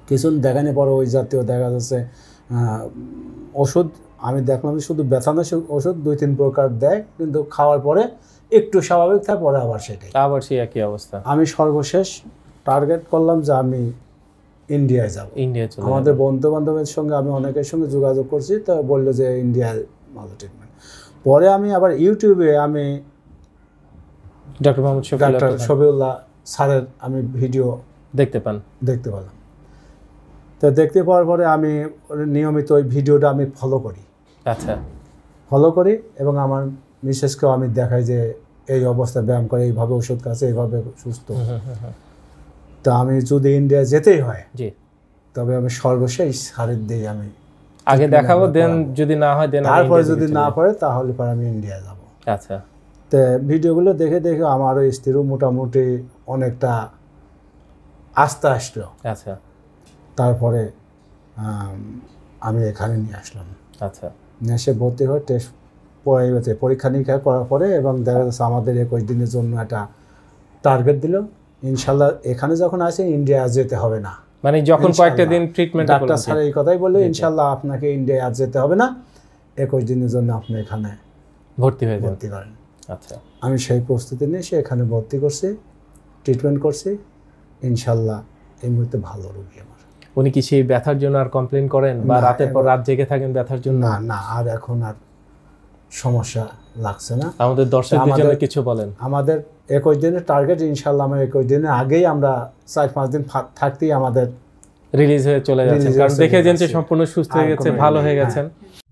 কিছুদিন দেখানোর পরে ওই জাতীয় দেখা যাচ্ছে ওষুধ আমি দেখলাম যে শুধু ব্যথানাশক ওষুধ 2-3 প্রকার দেয়, কিন্তু খাওয়ার পরে একটু স্বাভাবিক থাকে, পরে আবার সেটাই আবার সেই একই অবস্থা। আমি সর্বশেষ টার্গেট করলাম যে আমি ইন্ডিয়ায় যাব। আমাদের বন্ধু বান্ধবের সঙ্গে আমি অনেকের সঙ্গে যোগাযোগ করছি, তো বললো যে ইন্ডিয়ায় ভালো ট্রিটমেন্ট। পরে আমি আবার ইউটিউবে আমি ডক্টর শফিউল্লাহ স্যারের আমি ভিডিও দেখতে পেলাম। তো দেখতে পাওয়ার পরে আমি নিয়মিত ওই ভিডিওটা আমি ফলো করি। আচ্ছা, ফলো করি এবং আমার মিসেসকেও আমি দেখাই যে এই অবস্থা ব্যায়াম করে, এইভাবে ওষুধ খাচ্ছে, এইভাবে সুস্থ। তো আমি যদি ইন্ডিয়া যেতেই হয় তবে আমি সর্বশেষ স্যারের দিয়ে আমি আগে দেখাবো, দেন যদি না হয় দেন তারপরে যদি না পারে তাহলে পরে আমি ইন্ডিয়া যাব। আচ্ছা, তো ভিডিওগুলো দেখে দেখে আমার ওই স্ত্রীরও মোটামুটি অনেকটা আস্থা আসলো। আচ্ছা, তারপরে আমি এখানে নিয়ে আসলাম। আচ্ছা, নিয়ে এসে ভর্তি হয়ে টেস্ট পরীক্ষা নিরীক্ষা করার পরে এবং দেখা যাচ্ছে আমাদের 21 দিনের জন্য একটা টার্গেট দিল। ইনশাল্লাহ এখানে যখন আসে ইন্ডিয়া যেতে হবে না, মানে যখন কয়েকটা দিন ট্রিটমেন্ট ডাক্তার স্যার এই কথাই বললো, ইনশাল্লাহ আপনাকে ইন্ডিয়া যেতে হবে না, 21 দিনের জন্য আপনি এখানে ভর্তি করেন। আচ্ছা, আমি সেই প্রস্তুতি নিয়ে সে এখানে ভর্তি করছি, ট্রিটমেন্ট করছি। ইনশাল্লাহ এই মুহূর্তে ভালো রোগী আমার। উনি কি সেই ব্যথার জন্য আর কমপ্লেন করেন বা রাতের পর রাত জেগে থাকেন ব্যথার জন্য? না, আর এখন আর সমস্যা লাগছে না। আমাদের দর্শকদের জন্য কিছু বলেন। আমাদের 21 দিনের টার্গেট, ইনশাল্লাহ আমরা 21 দিনের আগেই আমরা 4-5 দিন থাকতেই আমাদের রিলিজ হয়ে চলে যাচ্ছেন, কারণ দেখেছেন যে সম্পূর্ণ সুস্থ হয়ে গেছে, ভালো হয়ে গেছেন।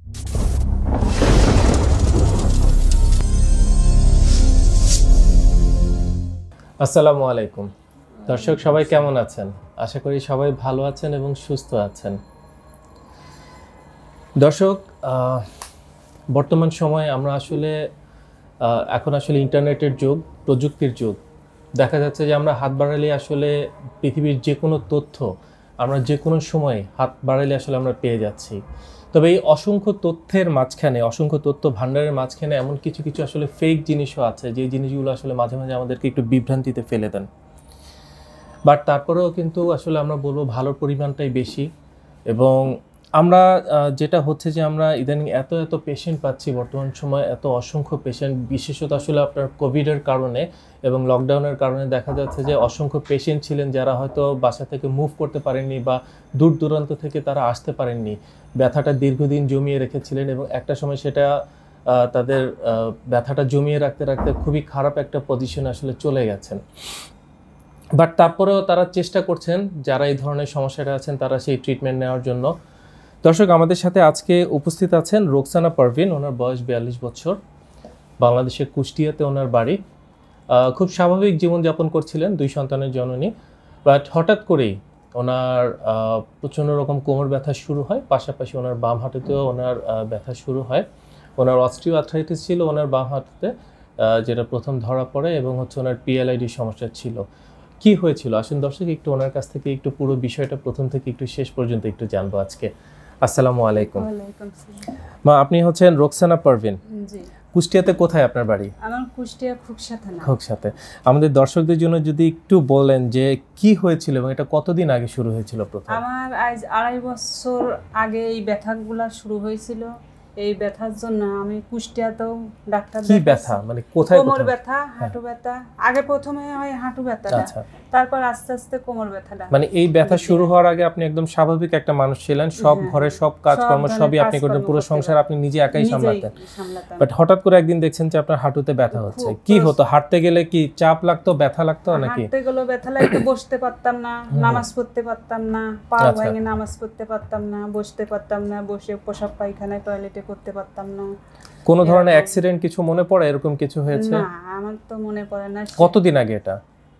আসসালামু আলাইকুম দর্শক, সবাই কেমন আছেন? আশা করি সবাই ভালো আছেন এবং সুস্থ আছেন। দর্শক, বর্তমান সময়ে আমরা এখন ইন্টারনেটের যুগ, প্রযুক্তির যুগ। দেখা যাচ্ছে যে আমরা হাত বাড়ালে আসলে পৃথিবীর যে কোনো তথ্য আমরা যে কোনো সময় হাত বাড়ালে আমরা পেয়ে যাচ্ছি। তবে এই অসংখ্য তথ্যের মাঝখানে, অসংখ্য তথ্য ভাণ্ডারের মাঝখানে এমন কিছু কিছু ফেক জিনিসও আছে, যে জিনিসগুলো মাঝে মাঝে আমাদেরকে একটু বিভ্রান্তিতে ফেলে দেন। বাট তারপরেও কিন্তু আমরা বলবো ভালোর পরিমাণটাই বেশি। এবং আমরা যেটা হচ্ছে যে আমরা ইদানিং এত পেশেন্ট পাচ্ছি বর্তমান সময়, এত অসংখ্য পেশেন্ট, বিশেষত আপনার কোভিডের কারণে এবং লকডাউনের কারণে দেখা যাচ্ছে যে অসংখ্য পেশেন্ট ছিলেন যারা হয়তো বাসা থেকে মুভ করতে পারেননি বা দূর দূরান্ত থেকে তারা আসতে পারেননি, ব্যথাটা দীর্ঘদিন জমিয়ে রেখেছিলেন এবং একটা সময় সেটা তাদের ব্যথাটা জমিয়ে রাখতে রাখতে খুবই খারাপ একটা পজিশনে চলে গেছেন। বাট তারপরেও তারা চেষ্টা করছেন, যারা এই ধরনের সমস্যাটা আছেন তারা সেই ট্রিটমেন্ট নেওয়ার জন্য। দর্শক, আমাদের সাথে আজকে উপস্থিত আছেন রোকসানা পারভিন। ওনার বয়স 42 বছর, বাংলাদেশের কুষ্টিয়াতে ওনার বাড়ি। খুব স্বাভাবিক জীবনযাপন করছিলেন, 2 সন্তানের জননী। বাট হঠাৎ করেই ওনার প্রচণ্ড রকম কোমর ব্যথা শুরু হয়, পাশাপাশি ওনার বাম হাঁটুতেও ওনার ব্যথা শুরু হয়। ওনার অস্টিও আর্থ্রাইটিস ছিল ওনার বাম হাঁটুতে, যেটা প্রথম ধরা পড়ে, এবং ওনার PLID সমস্যা ছিল। কি হয়েছিল আসুন দর্শক একটু ওনার কাছ থেকে একটু পুরো বিষয়টা প্রথম থেকে একটু শেষ পর্যন্ত একটু জানবো আজকে। আসসালামু আলাইকুম। মা, আপনি হচ্ছেন রোকসানা পারভিন। জি। কুষ্টিয়াতে কোথায় আপনার বাড়ি? আমার কুষ্টিয়া খোকসা থানা। খোকসাতে। আমাদের দর্শকদের জন্য যদি একটু বলেন যে কি হয়েছিল এবং এটা কতদিন আগে শুরু হয়েছিল প্রথম? আমার আজ 2.5 বছর আগে এই ব্যথাগুলো শুরু হয়েছিল। এই ব্যথার জন্য আমি কুষ্টিয়াতেও ডাক্তার কি ব্যথা মানে কোথায়? কোমর ব্যথা, হাঁটু ব্যথা। আগে প্রথমে হয় হাঁটু ব্যথাটা, তারপর আস্তে আস্তে কোমর ব্যথাটা। মানে এই ব্যথা শুরু হওয়ার আগে আপনি একদম স্বাভাবিক একটা মানুষ ছিলেন, সব ঘরে সব কাজকর্ম সবই আপনি করতেন, পুরো সংসার আপনি নিজে একাই সামলাতেন। বাট হঠাৎ করে একদিন দেখছেন যে আপনার হাঁটুতে ব্যথা হচ্ছে। কি হতো? হাঁটতে গেলে কি চাপ লাগতো, ব্যথা লাগতো নাকি? হাঁটতে গেলে ব্যথা লাগতো, বসতে পারতাম না, নামাজ পড়তে পারতাম না, পা ভেঙে নামাজ পড়তে পারতাম না, বসতে পারতাম না, বসে পেশাব পায়খানায় টয়লেটে করতে পারতাম না। কোন ধরনের অ্যাক্সিডেন্ট কিছু মনে পড়ে, এরকম কিছু হয়েছে? না, আমার তো মনে পড়ে না। কতদিন আগে এটা?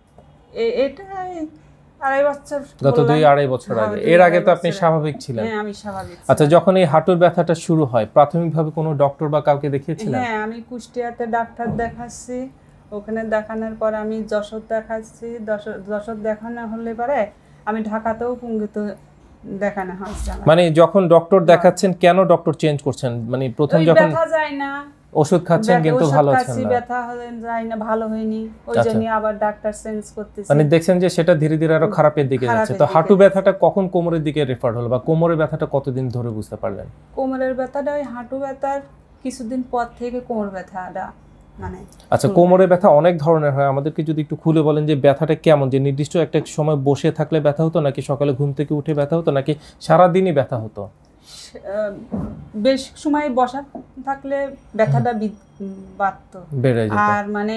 এটা 2.5 বছর। গত 2-2.5 বছর আগে। এর আগে তো আপনি স্বাভাবিক ছিলেন? হ্যাঁ, আমি স্বাভাবিক। আচ্ছা, যখন এই হাঁটুর ব্যথাটা শুরু হয় প্রাথমিকভাবে কোনো ডক্টর বা কাউকে দেখিয়েছিলেন? হ্যাঁ, আমি কুষ্টিয়াতে ডাক্তার দেখাচ্ছি। ওখানে দেখানোর পর আমি যশোর দেখাচ্ছি। যশোর দেখানো হলে পরে আমি ঢাকাতেও পুঙ্গিতে দেখানো হচ্ছে। মানে যখন ডক্টর দেখাচ্ছেন, কেন ডক্টর চেঞ্জ করছেন? মানে প্রথম যখন ব্যথা যায় না, ওষুধ খাচ্ছেন কিন্তু ভালো হচ্ছে না, ব্যথা যায় না, ভালো হয়নি, ওই জন্য আবার ডাক্তার চেঞ্জ করতেছি। মানে দেখছেন যে সেটা ধীরে ধীরে আরো খারাপের দিকে যাচ্ছে। তো হাঁটু ব্যথাটা কখন কোমরের দিকে রেফার হলো, বা কোমরের ব্যথাটা কতদিন ধরে বুঝতে পারলেন? কোমরের ব্যথাটা ওই হাঁটু ব্যথার কিছুদিন পর থেকে কোমর ব্যথাটা মানে। আচ্ছা, কোমরের ব্যথা অনেক ধরনের হয়, আমাদেরকে যদি একটু খুলে বলেন যে ব্যথাটা কেমন, যে নির্দিষ্ট একটা সময় বসে থাকলে ব্যথা হতো, নাকি সকালে ঘুম থেকে উঠে ব্যথা হতো, নাকি সারাদিনই ব্যথা হতো? বেশ সময় বসা থাকলে ব্যথাটা বাড়তো, বেড়ে যেত, আর মানে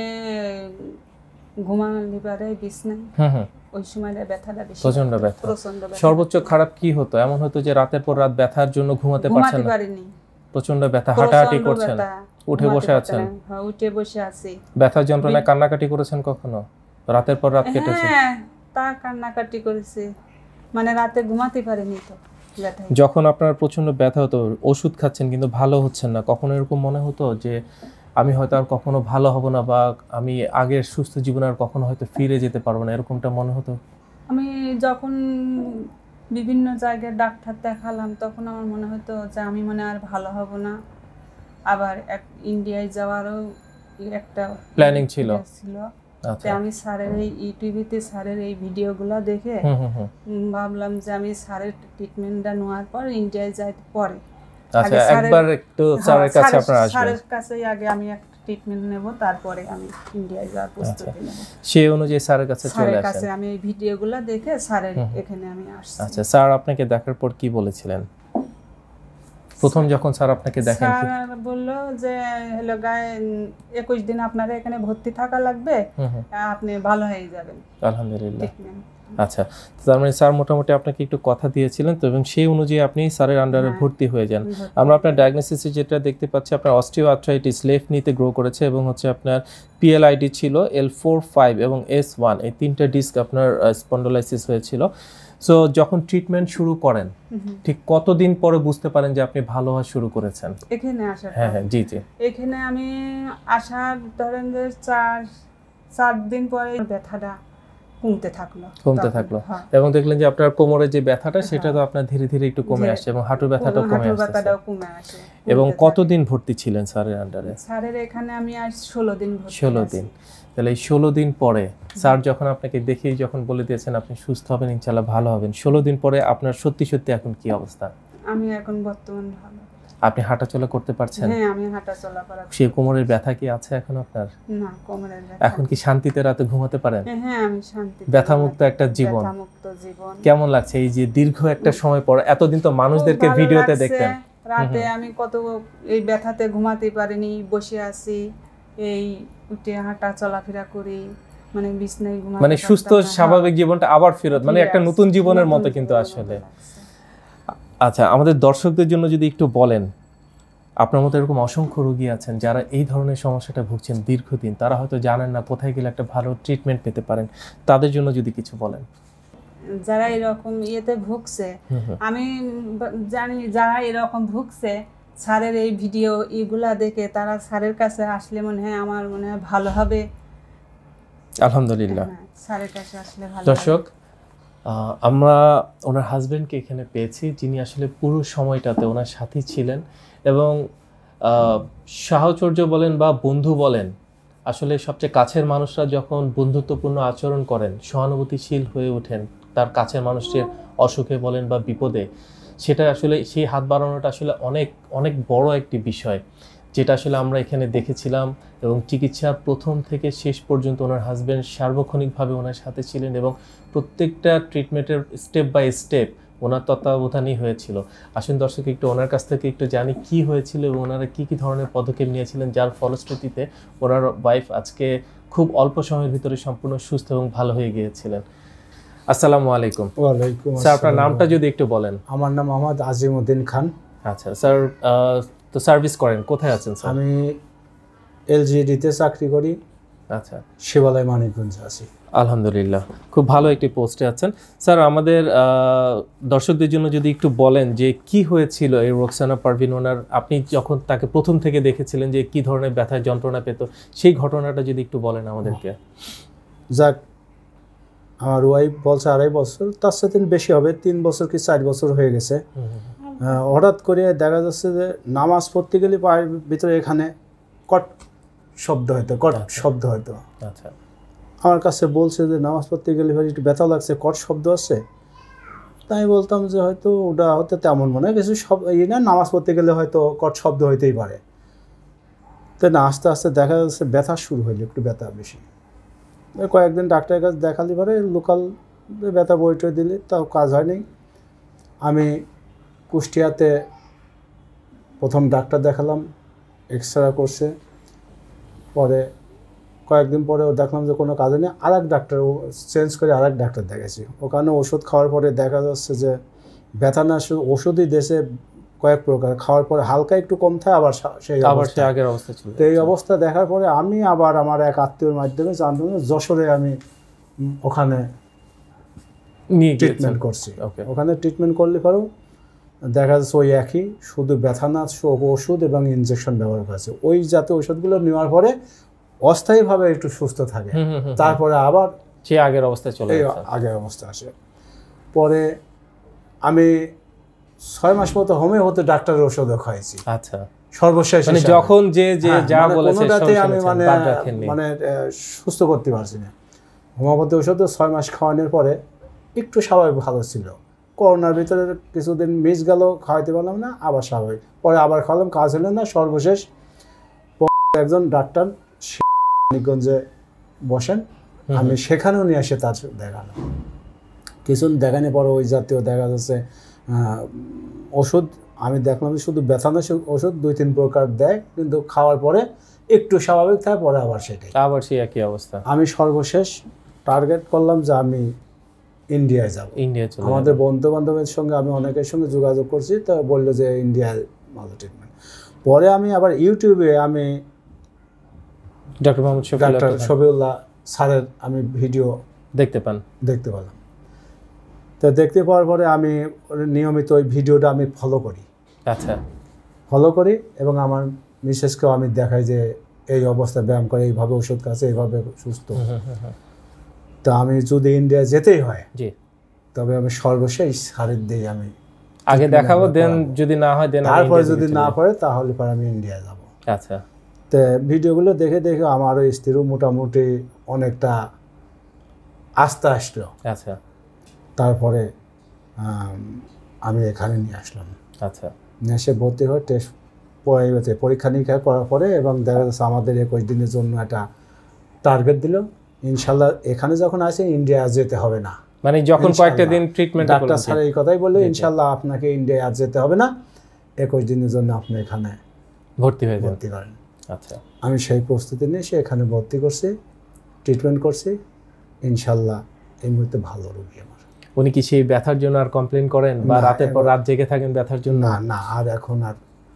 ঘুমালে পারে বিছনায় ওই সময়টা ব্যথাটা বেশি, প্রচন্ড ব্যথা। প্রচন্ড ব্যথা। সর্বোচ্চ খারাপ কি হতো? এমন হতো যে রাতের পর রাত ব্যথার জন্য ঘুমাতে পারছেন না? পারিনি, প্রচন্ড ব্যথা, হাঁটাহাঁটি করছেন, উঠে বসে আছেন? হ্যাঁ, উঠে বসে আছি। ব্যথার যন্ত্রণায় কান্নাকাটি করেছেন কখনো? রাতের পর রাত কেটেছে? হ্যাঁ, তা কান্নাকাটি করেছে, মানে রাতে ঘুমাতে পারিনি তো ব্যথায়। যখন আপনার প্রচন্ড ব্যথা হতো, ওষুধ খাচ্ছেন কিন্তু ভালো হচ্ছেন না, কখনো এরকম মনে হতো যে আমি হয়তো আর কখনো ভালো হব না, বা আমি আগের সুস্থ জীবনে আর কখনো হয়তো ফিরে যেতে পারবো না, এরকমটা মনে হতো? আমি যখন বিভিন্ন জায়গায় ডাক্তার দেখালাম তখন আমার মনে হতো যে আমি মনে আর ভালো হব না, আবার ইন্ডিয়ায় যাওয়ারও একটা প্ল্যানিং ছিল। আচ্ছা, আমি স্যারের এই ইউটিউবেতে স্যারের এই ভিডিওগুলো দেখে ভাবলাম যে আমি স্যারের ট্রিটমেন্টটা নেওয়ার পর ইন্ডিয়ায় যাই পরে। আচ্ছা, একবার একটু স্যারের কাছে আপনারা আসবেন, স্যারের কাছেই আগে আমি একটা ট্রিটমেন্ট নেব, তারপরে আমি ইন্ডিয়ায় যাওয়ার প্রস্তুতি নেব। সেই অনুযায়ী স্যারের কাছে চলে স্যারের আসেন। কাছে আমি এই ভিডিওগুলো দেখে স্যারের এখানে আমি আসছি। আচ্ছা, স্যার আপনাকে দেখার পর কি বলেছিলেন প্রথম যখন স্যার আপনাকে দেখেন? স্যার বললো যে হলো গায়ে 21 দিন আপনারা এখানে ভর্তি থাকা লাগবে, আপনি ভালো হয়ে যাবেন আলহামদুলিল্লাহ। আচ্ছা, তার মানে স্যার মোটামুটি আপনাকে একটু কথা দিয়েছিলেন তো, এবং সেই অনুযায়ী আপনি স্যারের আন্ডারে ভর্তি হয়ে যান। আমরা আপনার ডায়াগনোসিসে যেটা দেখতে পাচ্ছি, আপনার অস্টিও আর্থ্রাইটিস লেফট নিতে গ্রো করেছে, এবং হচ্ছে আপনার PLID ছিল L4, 5 এবং S1, এই তিনটা ডিস্ক আপনার স্পন্ডোলাইসিস হয়েছিল। সো যখন ট্রিটমেন্ট শুরু করেন ঠিক কতদিন পরে বুঝতে পারেন যে আপনি ভালো হওয়া শুরু করেছেন? এখানে আসার হ্যাঁ, জি জি। এখানে আমি আসার ধরেন যে 4 দিন পরে ব্যথাটা কমতে থাকলো, এবং দেখলেন যে আপনার কোমরের যে ব্যথাটা সেটা তো আপনার ধীরে ধীরে একটু কমে আসছে, এবং হাঁটু ব্যথাটাও কমে আসছে। এবং কতদিন ভর্তি ছিলেন স্যারের আন্ডারে? স্যারের এখানে আমি আজ 16 দিন ভর্তি। 16 দিন। তাহলে এই 16 দিন পরে স্যার যখন আপনাকে দেখেই যখন বলে দিয়েছেন আপনি সুস্থ হবেন, ইনশাআল্লাহ ভালো হবেন, 16 দিন পরে আপনার সত্যি সত্যি এখন কি অবস্থা? আমি এখন বর্তমান ভালো। আপনি হাঁটাচলা করতে পারছেন? হ্যাঁ, আমি হাঁটাচলা করা। সেই কোমরের ব্যথা কি আছে এখন আপনার? না, কোমরের ব্যথা। এখন কি শান্তিতে রাতে ঘুমাতে পারেন? হ্যাঁ, আমি শান্তিতে। ব্যথামুক্ত একটা জীবন। ব্যথামুক্ত জীবন। কেমন লাগছে এই যে দীর্ঘ একটা সময় পর? এতদিন তো মানুষদেরকে ভিডিওতে দেখতেন, রাতে আমি কত এই ব্যথাতে ঘুমাতে পারিনি, বসে আছি, এই উঠে হাঁটা চলাফেরা করি, মানে বিছনায় ঘুমাতে, মানে সুস্থ স্বাভাবিক জীবনটা আবার ফেরত, মানে একটা নতুন জীবনের মতো কিন্তু আসলে। আচ্ছা, আমাদের দর্শকদের জন্য যদি একটু বলেন, আপনার মতো এরকম অসংখ্য রোগী আছেন যারা এই ধরনের সমস্যাটা ভুগছেন দীর্ঘদিন, তারা হয়তো জানেন না কোথায় গেলে একটা ভালো ট্রিটমেন্ট পেতে পারেন, তাদের জন্য যদি কিছু বলেন। যারা এরকম ইয়েতে ভুগছে, আমি জানি যারা এরকম ভুগছে, স্যারের এই ভিডিও এগুলা দেখে তারা স্যারের কাছে আসলে মনে হয় আমার মনে হয় ভালো হবে। আলহামদুলিল্লাহ, স্যারের কাছে আসলে ভালো। দর্শক, আমরা ওনার হাজবেন্ডকে এখানে পেয়েছি, যিনি আসলে পুরো সময়টাতে ওনার সাথী ছিলেন, এবং সাহচর্য বলেন বা বন্ধু বলেন, আসলে সবচেয়ে কাছের মানুষরা যখন বন্ধুত্বপূর্ণ আচরণ করেন, সহানুভূতিশীল হয়ে ওঠেন তার কাছের মানুষটির অসুখে বলেন বা বিপদে, সেটা আসলে সেই হাত বাড়ানোটা আসলে অনেক অনেক বড় একটি বিষয়, যেটা আসলে আমরা এখানে দেখেছিলাম। এবং চিকিৎসার প্রথম থেকে শেষ পর্যন্ত ওনার হাজব্যান্ড সার্বক্ষণিকভাবে ওনার সাথে ছিলেন, এবং প্রত্যেকটা ট্রিটমেন্টের স্টেপ বাই স্টেপ ওনার তত্ত্বাবধানেই হয়েছিল। আসুন দর্শক, একটু ওনার কাছ থেকে একটু জানি কি হয়েছিল এবং ওনারা কী কী ধরনের পদক্ষেপ নিয়েছিলেন, যার ফলশ্রুতিতে ওনার ওয়াইফ আজকে খুব অল্প সময়ের ভিতরে সম্পূর্ণ সুস্থ এবং ভালো হয়ে গিয়েছিলেন। আসসালামু আলাইকুম। ওয়ালাইকুম আসসালাম। স্যার, আপনার নামটা যদি একটু বলেন। আমার নাম মোহাম্মদ আজিমউদ্দিন খান। আচ্ছা স্যার, তো সার্ভিস করেন, কোথায় আছেন স্যার? আমি LGD-তে চাকরি করি। আচ্ছা, শিবালয় মানিকগঞ্জে আছি। আলহামদুলিল্লাহ, খুব ভালো একটি পোস্টে আছেন। স্যার, আমাদের দর্শকদের জন্য যদি একটু বলেন যে কি হয়েছিল এই রোকসানা পারভিন ওনার, আপনি যখন তাকে প্রথম থেকে দেখেছিলেন যে কি ধরনের ব্যথায় যন্ত্রণা পেত, সেই ঘটনাটা যদি একটু বলেন আমাদেরকে। যাক, আমার ওয়াইফ বলছে 2.5 বছর, তার সাথে বেশি হবে, 3 বছর কি 4 বছর হয়ে গেছে। হঠাৎ করে দেখা যাচ্ছে যে নামাজ পড়তে গেলে পায়ের ভিতরে এখানে কট শব্দ হয়তো, কট শব্দ হয়তো। আচ্ছা, আমার কাছে বলছে যে নামাজ পড়তে গেলে ভাই একটু ব্যথা লাগছে, কট শব্দ আছে। তাই আমি বলতাম যে হয়তো ওটা হতে তেমন মনে হয় কিছু শব্দ না, নামাজ পড়তে গেলে হয়তো কট শব্দ হইতেই পারে। তো না, আস্তে আস্তে দেখা যাচ্ছে ব্যথা শুরু হইলো, একটু ব্যথা বেশি। কয়েকদিন ডাক্তারের কাছে দেখালি পরে লোকাল ব্যথা বই টই দিলে, তাও কাজ হয়নি। আমি কুষ্টিয়াতে প্রথম ডাক্তার দেখালাম, এক্সরে করছে। পরে কয়েকদিন পরে দেখলাম যে কোনো কাজে নেই, আর এক ডাক্তার চেঞ্জ করে আর এক ডাক্তার দেখেছি। ওখানে ওষুধ খাওয়ার পরে দেখা যাচ্ছে যে ব্যথা না, ওষুধই দেশে কয়েক প্রকার, খাওয়ার পরে হালকা একটু কম থাকে, আবার সেই আগের অবস্থা ছিল। তো এই অবস্থা দেখার পরে আমি আবার আমার এক আত্মীয়র মাধ্যমে জানতাম যশোরে আমি ওখানে ট্রিটমেন্ট করছি। ওখানে ট্রিটমেন্ট করলে পরেও দেখা যাচ্ছে ওই একই, শুধু ব্যথা না ওষুধ এবং ইনজেকশন ব্যবহার করেছে। ওই জাতীয় ওষুধগুলো নেওয়ার পরে অস্থায়ীভাবে একটু সুস্থ থাকে, তারপরে আবার সে আগের অবস্থায় চলে যায়, আগের অবস্থা আসে। পরে আমি 6 মাস মতো হোমিওপ্যাথি ডাক্তারের ওষুধও খাইছি। আচ্ছা, সর্বশেষ মানে যখন যে যা বলেছে আমি মানে সুস্থ করতে পারছি না। হোমিওপ্যাথি ওষুধ 6 মাস খাওয়ানোর পরে একটু স্বাভাবিক ভালো ছিল। করোনার ভিতরে কিছুদিন মিস গেল, খাওয়াইতে পারলাম না, আবার স্বাভাবিক। পরে আবার খাওয়ালাম, কাজ হলো না। সর্বশেষ একজন ডাক্তার মানিকগঞ্জে বসেন, আমি সেখানেও নিয়ে এসে তার দেখালাম। কিছুদিন দেখানোর পরে ওই জাতীয় দেখা যাচ্ছে ওষুধ আমি দেখলাম শুধু ব্যথানাশক ওষুধ 2-3 প্রকার দেয়, কিন্তু খাওয়ার পরে একটু স্বাভাবিক থাকে, পরে আবার সেটাই আবার সেই একই অবস্থা। আমি সর্বশেষ টার্গেট করলাম যে আমি ইন্ডিয়ায় যাব। আমাদের বন্ধু বান্ধবের সঙ্গে আমি অনেকের সঙ্গে যোগাযোগ করছি, তো বললো যে ইন্ডিয়ায় ভালো ট্রিটমেন্ট। পরে আমি আবার ইউটিউবে আমি ডাক্তার শফিউল্লাহ স্যারের আমি ভিডিও দেখতে পেলাম। তো দেখতে পাওয়ার পরে আমি নিয়মিত ওই ভিডিওটা আমি ফলো করি। আচ্ছা, ফলো করি এবং আমার মিসেসকেও আমি দেখাই যে এই অবস্থায় ব্যায়াম করে, এইভাবে ওষুধ খাচ্ছে, এইভাবে সুস্থ। তো আমি যদি ইন্ডিয়া যেতেই হয়, তবে আমি সর্বশেষ স্যারের দিয়ে আমি আগে দেখাবো, দেন যদি না হয় দেন তারপরে যদি না পারে তাহলে পরে আমি ইন্ডিয়া যাব। আচ্ছা, তো ভিডিওগুলো দেখে দেখে আমার ওই স্ত্রীও মোটামুটি অনেকটা আস্থা আসলো। আচ্ছা, তারপরে আমি এখানে নিয়ে আসলাম। আচ্ছা, নিয়ে এসে ভর্তি হয়ে টেস্ট পরীক্ষা নিরীক্ষা করার পরে, এবং দেখা যাচ্ছে আমাদের 21 দিনের জন্য একটা টার্গেট দিল। ইনশাল্লাহ এখানে যখন আসে ইন্ডিয়া যেতে হবে না, মানে যখন কয়েকটা দিন ট্রিটমেন্ট ডাক্তার স্যার এই কথাই বললো, ইনশাল্লাহ আপনাকে ইন্ডিয়া আর যেতে হবে না, 21 দিনের জন্য আপনি এখানে ভর্তি করেন। আচ্ছা, আমি সেই প্রস্তুতি নিয়ে সে এখানে ভর্তি করছি, ট্রিটমেন্ট করছি। ইনশাল্লাহ এই মুহূর্তে ভালো রোগী আমার। উনি কি সেই ব্যথার জন্য আর কমপ্লেন করেন বা রাতের পর রাত জেগে থাকেন ব্যথার জন্য? না না, আর এখন আর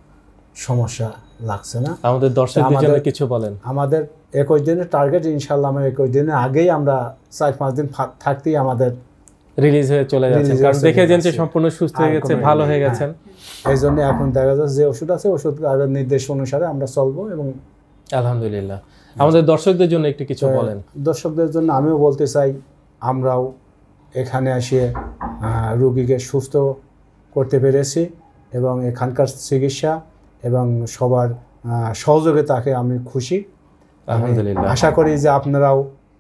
সমস্যা লাগছে না। আমাদের দর্শকদের জন্য কিছু বলেন। আমাদের 21 দিনের টার্গেট, ইনশাল্লাহ আমরা 21 দিনের আগেই আমরা 4-5 দিন থাকতেই আমাদের রিলিজ হয়ে চলে যাচ্ছেন, কারণ দেখে যে সম্পূর্ণ সুস্থ হয়ে গেছে, ভালো হয়ে গেছেন। এই জন্য এখন দেখা যাচ্ছে যে ওষুধ আছে, ওষুধ নির্দেশ অনুসারে আমরা চলবো। এবং আলহামদুলিল্লাহ, আমাদের দর্শকদের জন্য একটু কিছু বলেন। দর্শকদের জন্য আমিও বলতে চাই, আমরাও এখানে এসে রোগীকে সুস্থ করতে পেরেছি, এবং এখানকার চিকিৎসা এবং সবার সহযোগিতাকে আমি খুশি। আলহামদুলিল্লাহ, আশা করি যে আপনারাও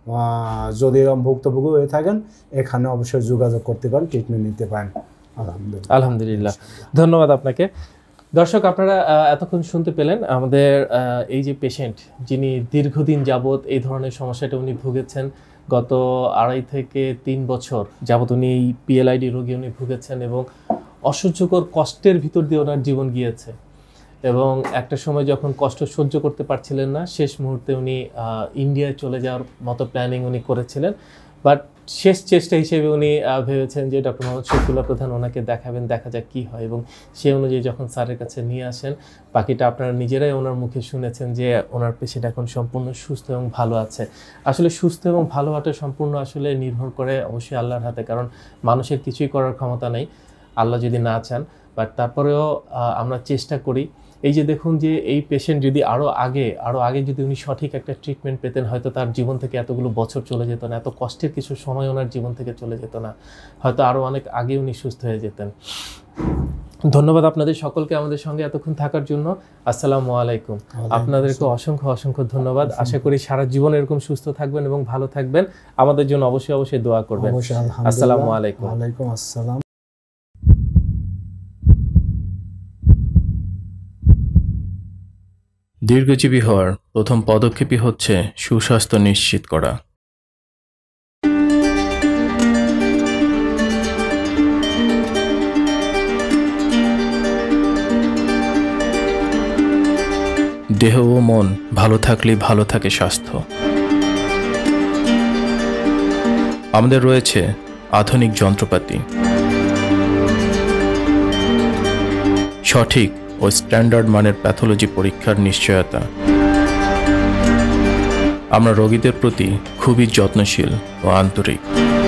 যদি এরকম ভুক্তভোগী হয়ে থাকেন, এখানে অবশ্যই যোগাযোগ করতে পারেন, ট্রিটমেন্ট নিতে পারেন। আলহামদুলিল্লাহ, ধন্যবাদ আপনাকে। দর্শক, আপনারা এতক্ষণ শুনতে পেলেন আমাদের এই যে পেশেন্ট, যিনি দীর্ঘদিন যাবৎ এই ধরনের সমস্যাটা উনি ভুগেছেন। গত 2.5 থেকে 3 বছর যাবৎ উনি এই পিএলআইডি রোগী উনি ভুগেছেন, এবং অসহ্যকর কষ্টের ভিতর দিয়ে ওনার জীবন গিয়েছে। এবং একটা সময় যখন কষ্ট সহ্য করতে পারছিলেন না, শেষ মুহূর্তে উনি ইন্ডিয়ায় চলে যাওয়ার মতো প্ল্যানিং উনি করেছিলেন। বাট শেষ চেষ্টা হিসেবে উনি ভেবেছেন যে ডক্টর মোহাম্মদ শফিউল্লাহ প্রধান ওনাকে দেখাবেন, দেখা যাক কী হয়। এবং সেই অনুযায়ী যখন স্যারের কাছে নিয়ে আসেন, বাকিটা আপনারা নিজেরাই ওনার মুখে শুনেছেন যে ওনার পেশেন্ট এখন সম্পূর্ণ সুস্থ এবং ভালো আছে। আসলে সুস্থ এবং ভালো হওয়াটা সম্পূর্ণ আসলে নির্ভর করে অবশ্যই আল্লাহর হাতে, কারণ মানুষের কিছুই করার ক্ষমতা নেই আল্লাহ যদি না চান। বাট তারপরেও আমরা চেষ্টা করি। এই যে দেখুন যে এই পেশেন্ট যদি আরও আগে যদি উনি সঠিক একটা ট্রিটমেন্ট পেতেন, হয়তো তার জীবন থেকে এতগুলো বছর চলে যেত না, এত কষ্টের কিছু সময় ওনার জীবন থেকে চলে যেত না, হয়তো আরও অনেক আগে উনি সুস্থ হয়ে যেতেন। ধন্যবাদ আপনাদের সকলকে আমাদের সঙ্গে এতক্ষণ থাকার জন্য। আসসালামু আলাইকুম। আপনাদেরকে অসংখ্য অসংখ্য ধন্যবাদ। আশা করি সারা জীবন এরকম সুস্থ থাকবেন এবং ভালো থাকবেন। আমাদের জন্য অবশ্যই অবশ্যই দোয়া করবেন। আসসালামু আলাইকুম। ওয়ালাইকুম আসসালাম। দীর্ঘজীবী হওয়ার প্রথম পদক্ষেপই হচ্ছে সুস্বাস্থ্য নিশ্চিত করা। দেহ ও মন ভালো থাকলেই ভালো থাকে স্বাস্থ্য। আমাদের রয়েছে আধুনিক যন্ত্রপাতি, সঠিক ও স্ট্যান্ডার্ড মানের প্যাথোলজি পরীক্ষার নিশ্চয়তা। আমরা রোগীদের প্রতি খুবই যত্নশীল ও আন্তরিক।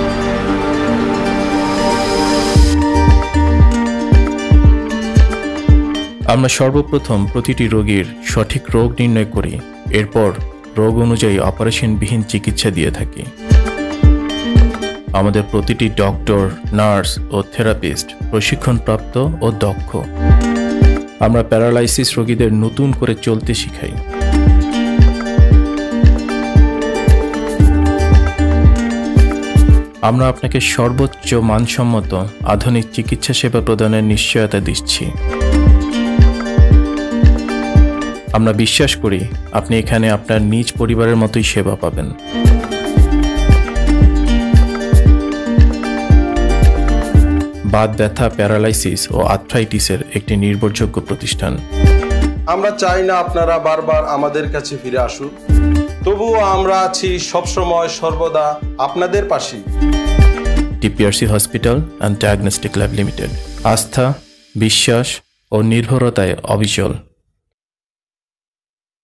আমরা সর্বপ্রথম প্রতিটি রোগীর সঠিক রোগ নির্ণয় করি, এরপর রোগ অনুযায়ী অপারেশনবিহীন চিকিৎসা দিয়ে থাকি। আমাদের প্রতিটি ডক্টর, নার্স ও থেরাপিস্ট প্রশিক্ষণপ্রাপ্ত ও দক্ষ। আমরা প্যারালাইসিস রোগীদের নতুন করে চলতে শিখাই। আমরা আপনাকে সর্বোচ্চ মানসম্মত আধুনিক চিকিৎসা সেবা প্রদানের নিশ্চয়তা দিচ্ছি। আমরা বিশ্বাস করি আপনি এখানে আপনার নিজ পরিবারের মতোই সেবা পাবেন। বাত ব্যথা, প্যারালাইসিস ও আর্থ্রাইটিসের একটি নির্ভরযোগ্য প্রতিষ্ঠান। আমরা চাই না আপনারা বারবার আমাদের কাছে ফিরে আসুন, তবুও আমরা আছি সবসময় সর্বদা আপনাদের পাশেই। TPRC hospital and diagnostic lab limited, আস্থা, বিশ্বাস ও নির্ভরতায় অবিচল।